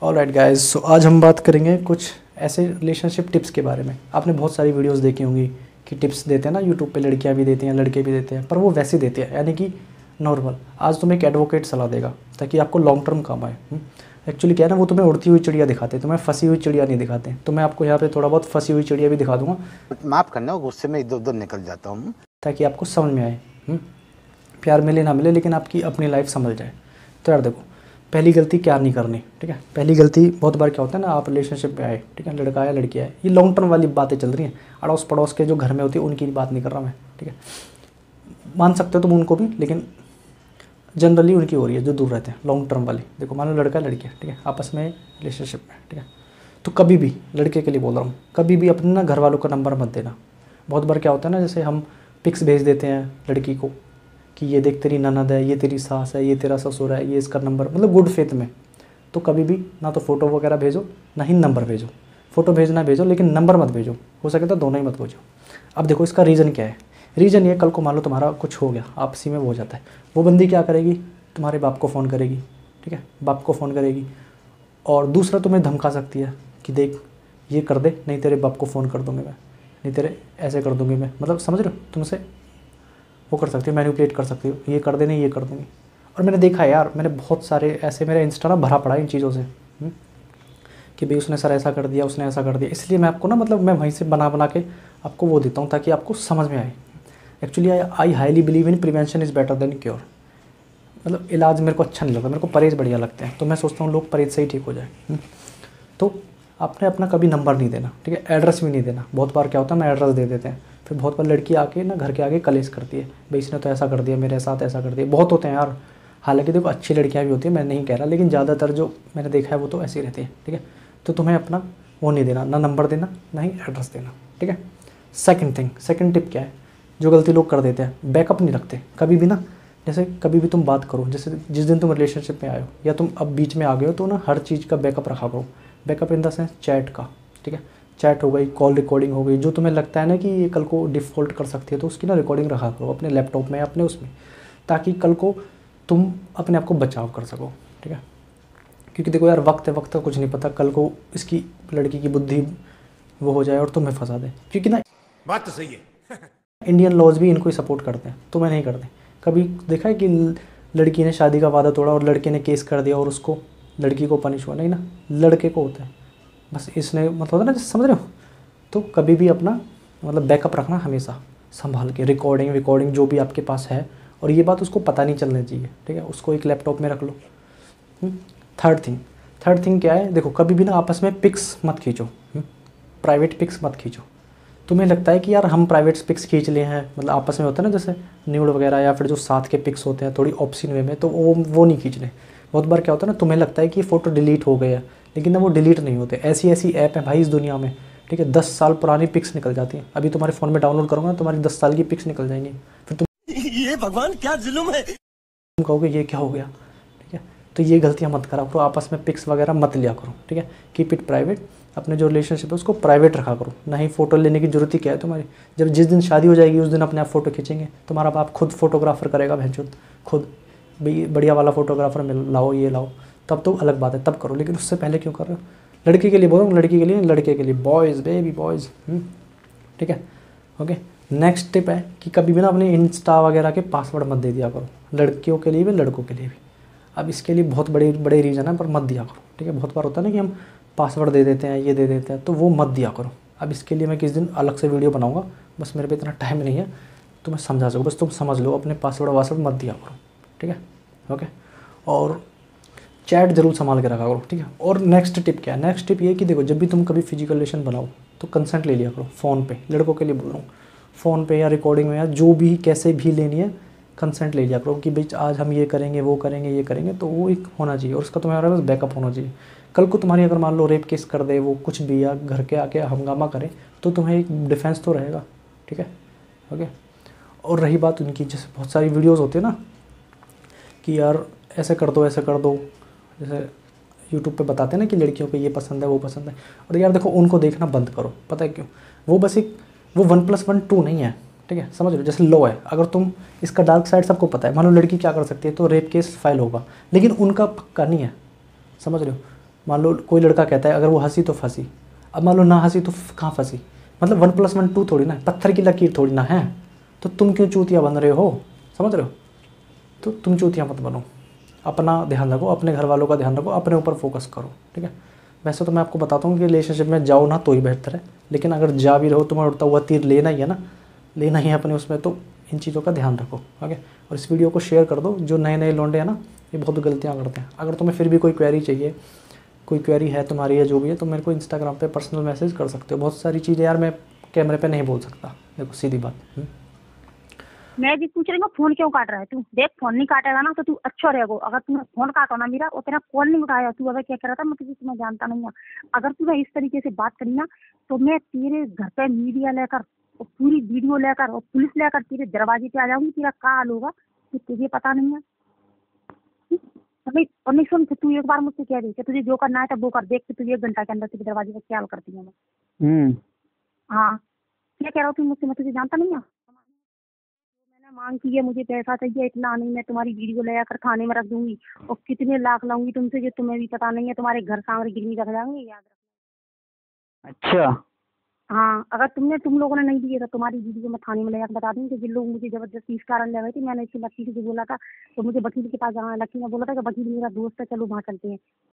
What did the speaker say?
Alright guys, सो आज हम बात करेंगे कुछ ऐसे रिलेशनशिप टिप्स के बारे में। आपने बहुत सारी वीडियोस देखी होंगी कि टिप्स देते हैं ना यूट्यूब पे, लड़कियां भी देती हैं लड़के भी देते हैं, पर वो वैसे देते हैं यानी कि नॉर्मल। आज तुम्हें एक एडवोकेट सलाह देगा ताकि आपको लॉन्ग टर्म काम आए। एक्चुअली क्या है ना, वो तुम्हें उड़ती हुई चिड़िया दिखाते हैं, तुम्हें फंसी हुई चिड़िया नहीं दिखाते। तो मैं आपको यहाँ पे थोड़ा बहुत फंसी हुई चिड़िया भी दिखा दूंगा, माफ करना, गुस्से में इधर उधर निकल जाता हूँ, ताकि आपको समझ में आए। प्यार मिले ना मिले, लेकिन आपकी अपनी लाइफ संभल जाए। तो यार देखो, पहली गलती क्या नहीं करनी, ठीक है। पहली गलती बहुत बार क्या होता है ना, आप रिलेशनशिप में आए, ठीक है, लड़का आया लड़की आए, ये लॉन्ग टर्म वाली बातें चल रही हैं। अड़ोस पड़ोस के जो घर में होती है उनकी बात नहीं कर रहा मैं, ठीक है। मान सकते हो तुम उनको भी, लेकिन जनरली उनकी हो रही है जो दूर रहते हैं, लॉन्ग टर्म वाली। देखो मान लो लड़का लड़की है, ठीक है, आपस में रिलेशनशिप में, ठीक है। तो कभी भी, लड़के के लिए बोल रहा हूँ, कभी भी अपने ना घर वालों का नंबर मत देना। बहुत बार क्या होता है ना, जैसे हम पिक्स भेज देते हैं लड़की को कि ये देख तेरी ननद है, ये तेरी सास है, ये तेरा ससुर है, ये इसका नंबर, मतलब गुड फेथ में। तो कभी भी ना तो फ़ोटो वगैरह भेजो, ना ही नंबर भेजो। फ़ोटो भेजना भेजो, लेकिन नंबर मत भेजो, हो सके तो दोनों ही मत भेजो। अब देखो इसका रीज़न क्या है। रीज़न ये, कल को मान लो तुम्हारा कुछ हो गया, आपसी में वो हो जाता है, वो बंदी क्या करेगी, तुम्हारे बाप को फ़ोन करेगी, ठीक है, बाप को फ़ोन करेगी। और दूसरा तुम्हें धमका सकती है कि देख ये कर दे, नहीं तेरे बाप को फ़ोन कर दूँगी मैं, नहीं तेरे ऐसे कर दूँगी मैं, मतलब समझ रहे हो, तुमसे वो कर सकती हो, मैनिपुलेट कर सकती हो, ये कर दे, नहीं ये कर दूँगी। और मैंने देखा है यार, मैंने बहुत सारे ऐसे, मेरा इंस्टा ना भरा पड़ा है इन चीज़ों से कि भाई उसने सर ऐसा कर दिया, उसने ऐसा कर दिया। इसलिए मैं आपको ना, मतलब मैं वहीं से बना बना के आपको वो देता हूँ ताकि आपको समझ में आए। Actually I highly believe in prevention is better than cure. मतलब इलाज मेरे को अच्छा नहीं लगता, मेरे को परहेज बढ़िया लगते हैं। तो मैं सोचता हूँ लोग परहेज से ही ठीक हो जाए। तो आपने अपना कभी नंबर नहीं देना, ठीक है, एड्रेस भी नहीं देना। बहुत बार क्या होता है ना, एड्रेस दे देते हैं, फिर बहुत बार लड़की आके ना घर के आगे कलेश करती है, भाई इसने तो ऐसा कर दिया, मेरे साथ ऐसा कर दिया। बहुत होते हैं यार, हालांकि देखो अच्छी लड़कियां भी होती हैं, मैं नहीं कह रहा, लेकिन ज़्यादातर जो मैंने देखा है वो तो ऐसी रहती है, ठीक है। तो तुम्हें अपना वो नहीं देना, ना नंबर देना, ना ही एड्रेस देना, ठीक है। सेकंड टिप क्या है, जो गलती लोग कर देते हैं, बैकअप नहीं रखते कभी भी ना। जैसे कभी भी तुम बात करो, जैसे जिस दिन तुम रिलेशनशिप में आए हो या तुम अब बीच में आ गए हो, तो ना हर चीज़ का बैकअप रखा करो। Backup in the sense chat का, ठीक है, चैट हो गई, कॉल रिकॉर्डिंग हो गई, जो तुम्हें लगता है ना कि ये कल को डिफ़ॉल्ट कर सकती है, तो उसकी ना रिकॉर्डिंग रखा करो अपने लैपटॉप में या अपने उसमें, ताकि कल को तुम अपने आप को बचाव कर सको, ठीक है। क्योंकि देखो यार, वक्त है, वक्त का कुछ नहीं पता, कल को इसकी लड़की की बुद्धि वो हो जाए और तुम्हें फंसा दे। क्योंकि ना बात तो सही है इंडियन लॉज भी इनको ही सपोर्ट करते हैं, तुम्हें नहीं करते। कभी देखा है कि लड़की ने शादी का वादा तोड़ा और लड़के ने केस कर दिया और उसको, लड़की को पनिश हुआ? नहीं ना, लड़के को होता है। बस इसने मतलब होता है ना, समझ रहे हो। तो कभी भी अपना मतलब बैकअप रखना हमेशा संभाल के, रिकॉर्डिंग जो भी आपके पास है। और ये बात उसको पता नहीं चलनी चाहिए, ठीक है, उसको एक लैपटॉप में रख लो। थर्ड थिंग क्या है, देखो कभी भी ना आपस में पिक्स मत खींचो, प्राइवेट पिक्स मत खींचो। तुम्हें लगता है कि यार हम प्राइवेट पिक्स खींच लिए हैं, मतलब आपस में होता है ना, जैसे न्यूड वगैरह या फिर जो साथ के पिक्स होते हैं थोड़ी ऑप्शन वे में, तो वो नहीं खींचने। बहुत बार क्या होता है ना, तुम्हें लगता है कि ये फ़ोटो डिलीट हो गए हैं, लेकिन ना वो डिलीट नहीं होते। ऐसी ऐप है भाई इस दुनिया में, ठीक है, 10 साल पुरानी पिक्स निकल जाती हैं। अभी तुम्हारे फ़ोन में डाउनलोड करूँगा, तुम्हारी 10 साल की पिक्स निकल जाएंगी। फिर तुम ये भगवान क्या जुल्म है, तुम कहोगे ये क्या हो गया, ठीक है। तो ये गलतियाँ मत करा करो, आपस में पिक्स वगैरह मत लिया करो, ठीक है। Keep it private. अपने जो रिलेशनशिप है उसको प्राइवेट रखा करो, ना ही फ़ोटो लेने की जरूरत ही क्या है तुम्हारी। जब जिस दिन शादी हो जाएगी उस दिन अपने आप फ़ोटो खींचेंगे, तुम्हारा बाप खुद फोटोग्राफर करेगा, भैंचोद खुद, भाई बढ़िया वाला फोटोग्राफर मिल लाओ, ये लाओ, तब तो अलग बात है, तब करो। लेकिन उससे पहले क्यों कर रहे हो? लड़की के लिए बोल रहा हूँ, लड़की के लिए, लड़के के लिए, बॉयज़ बेबी बॉयज़, ठीक है, ओके। नेक्स्ट टिप है कि कभी भी ना अपने इंस्टा वगैरह के पासवर्ड मत दे दिया करो, लड़कियों के लिए भी लड़कों के लिए भी। अब इसके लिए बहुत बड़े बड़े रीज़न है, पर मत दिया करो, ठीक है। बहुत बार होता है ना कि हम पासवर्ड दे देते हैं, ये दे देते हैं, तो वो मत दिया करो। अब इसके लिए मैं किस दिन अलग से वीडियो बनाऊंगा, बस मेरे पे इतना टाइम नहीं है तो मैं समझा सकूँ, बस तुम समझ लो, अपने पासवर्ड मत दिया करो, ठीक है, ओके। और चैट जरूर संभाल के रखा करो, ठीक है। और नेक्स्ट टिप क्या है, नेक्स्ट टिप ये कि देखो जब भी तुम कभी फिजिकल रिलेशन बनाओ तो कंसेंट ले लिया करो फ़ोन पे, लड़कों के लिए बोल रहा हूँ, फ़ोन पे या रिकॉर्डिंग में या जो भी कैसे भी लेनी है, कंसेंट ले लिया करो कि भाई आज हम ये करेंगे, वो करेंगे, ये करेंगे, तो वो एक होना चाहिए और उसका तुम्हारे पास बैकअप होना चाहिए। कल को तुम्हारी अगर मान लो रेप केस कर दे वो, कुछ भी, या घर के आके हंगामा करे, तो तुम्हें एक डिफेंस तो रहेगा, ठीक है, ओके। और रही बात उनकी, जैसे बहुत सारी वीडियोस होती है ना कि यार ऐसे कर दो, ऐसे कर दो, जैसे यूट्यूब पे बताते हैं ना कि लड़कियों को ये पसंद है, वो पसंद है। और यार देखो उनको देखना बंद करो, पता है क्यों? वो बस एक, वो 1+1 2 नहीं है, ठीक है, समझ लो। जैसे लॉ है, अगर तुम इसका डार्क साइड सबको पता है, मान लो लड़की क्या कर सकती है, तो रेप केस फाइल होगा, लेकिन उनका पक्का नहीं है, समझ रहे हो। मान लो कोई लड़का कहता है अगर वो हंसी तो फंसी, अब मान लो ना हंसी तो कहाँ फंसी, मतलब 1+1 2 थोड़ी ना, पत्थर की लकीर थोड़ी ना है, तो तुम क्यों चूतिया बन रहे हो, समझ रहे हो? तो तुम चूतिया मत बनो, अपना ध्यान रखो, अपने घर वालों का ध्यान रखो, अपने ऊपर फोकस करो, ठीक है? वैसे तो मैं आपको बताता हूँ कि रिलेशनशिप में जाओ ना तो ही बेहतर है, लेकिन अगर जा भी रहो तुम्हें उड़ता हुआ तीर लेना ही है ना, लेना ही है अपने उसमें, तो इन चीज़ों का ध्यान रखो, ओके? और इस वीडियो को शेयर कर दो, जो नए नए लौंडे हैं ना ये बहुत गलतियाँ करते हैं। अगर तुम्हें फिर भी कोई क्वेरी चाहिए, कोई क्वेरी है तुम्हारी या जो भी है, तो मेरे को इंस्टाग्राम पे पर्सनल मैसेज कर सकते हो। बहुत सारी चीज़ें यार मैं कैमरे पे नहीं बोल सकता, देखो सीधी बात। मैं भी पूछ रही हूँ फोन क्यों काट रहा है तू? देख फोन नहीं काटेगा ना तो तू अच्छा रहेगा। अगर तूने फोन काटा ना मेरा और तेरा कॉल नहीं उठाया, तू अगर क्या कह रहा था मैं तुझे तुम्हें जानता नहीं है, अगर तूने इस तरीके से बात करी ना तो मैं तेरे घर पे मीडिया लेकर और पूरी वीडियो लेकर और पुलिस लेकर तेरे दरवाजे पे आ जाऊंगी। तेरा क्या हाल होगा कि तुझे पता नहीं है। और नहीं सुन, तू एक बार मुझसे कह रही कि तुझे जो करना है तब वो कर, देख कि तुझे 1 घंटा के अंदर तेरे दरवाजे पे क्या हाल करती है मैं। हाँ, क्या कह रहा हूँ तू मुझसे? मैं तुझे जानता नहीं है। मैंने मांग की है, मुझे पैसा चाहिए इतना, नहीं मैं तुम्हारी वीडियो ले जाकर थाने में रख दूंगी और कितने लाख लाऊंगी तुमसे जो तुम्हें भी पता नहीं है। तुम्हारे घर सामने गिरवी रख जाएंगे, याद रखना। अच्छा। हाँ, अगर तुम लोगों ने नहीं दिए तो तुम्हारी वीडियो मैं थाने में ले जाकर बता दूंगी कि जिन लोग मुझे जबरदस्ती इस कारण ले गए थे। मैंने इसकी लक्की से बोला था तो मुझे वकील के पास जाना है। लक्की ने बोला था कि वकील मेरा दोस्त है, चलो वहाँ चलते हैं।